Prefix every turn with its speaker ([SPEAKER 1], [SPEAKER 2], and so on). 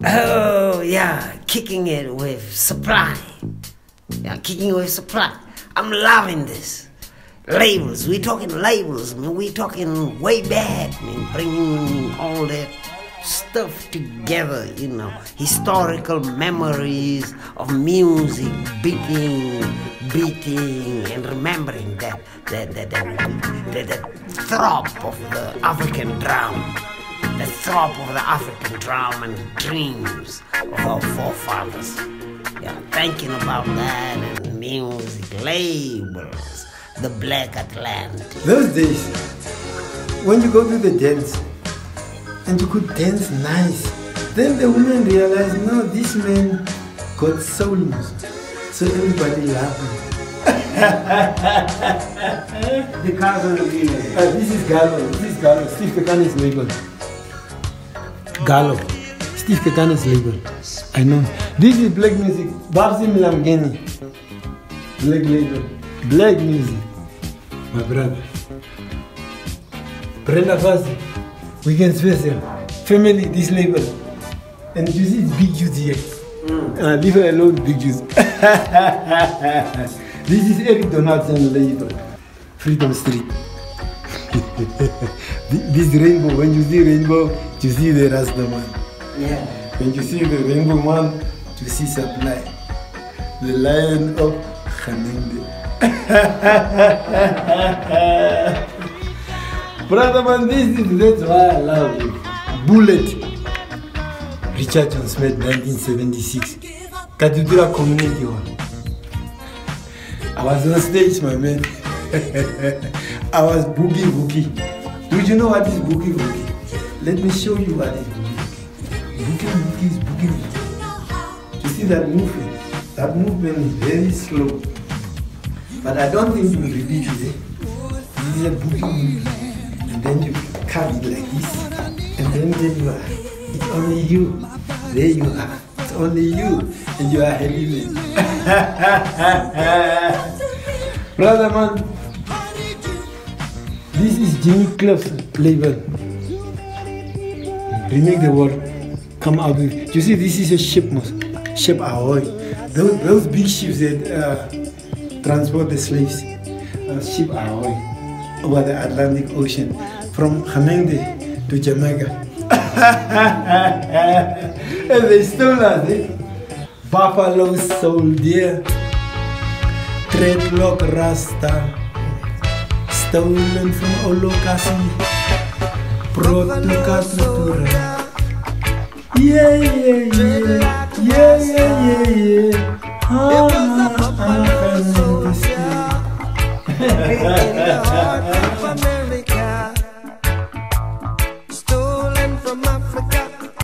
[SPEAKER 1] Oh, yeah, kicking it with supply. Yeah, kicking with supply. I'm loving this. Labels, we talking labels, man. We talking way back, man. Bringing all that stuff together, you know. Historical memories of music, beating, and remembering that throb of the African drum. The throb of the African drum and dreams of our forefathers. Yeah, thinking about that and music, labels, the Black Atlantic.
[SPEAKER 2] Those days, when you go to the dance and you could dance nice, then the women realized, no, this man got soul music. So everybody laughing.
[SPEAKER 3] The cars on the video.
[SPEAKER 2] This is Gallo. Steve Kekana's label. Gallo. Steve Kekana's label. I know. This is black music. Babsi Mlamgeni. Black label. Black music. My brother. Brenda Fassi. Weekend Special. Family, this label. And you see it's big juice here. Leave her alone, big juice. This is Eric Donaldson label. Freedom Street. This rainbow, when you see rainbow, you see the Rasta man.
[SPEAKER 1] Yeah.
[SPEAKER 2] When you see the rainbow man, you see supply. The lion of Khanende. Brother man, that's why I love you. Bullet. Richard John Smith, 1976. Cathedral Community Hall. I was on stage, my man. I was boogie. Do you know what is boogie? Let me show you what is boogie. Boogie is boogie. You see that movement? That movement is very slow. But I don't think you will repeat it. This is a boogie movement. And then you cut it like this. And then there you are. It's only you. There you are. It's only you. And you are heavy man. Brother man, this is Jimmy Cliff's label. Remake the world. Come out with. You see, this is a ship ahoy. Those big ships that transport the slaves. Ship ahoy over the Atlantic Ocean from Hamende to Jamaica. And they stole us. Buffalo soldier, dreadlock rasta, stolen from Olokasi, brought to Katutura. Yeah.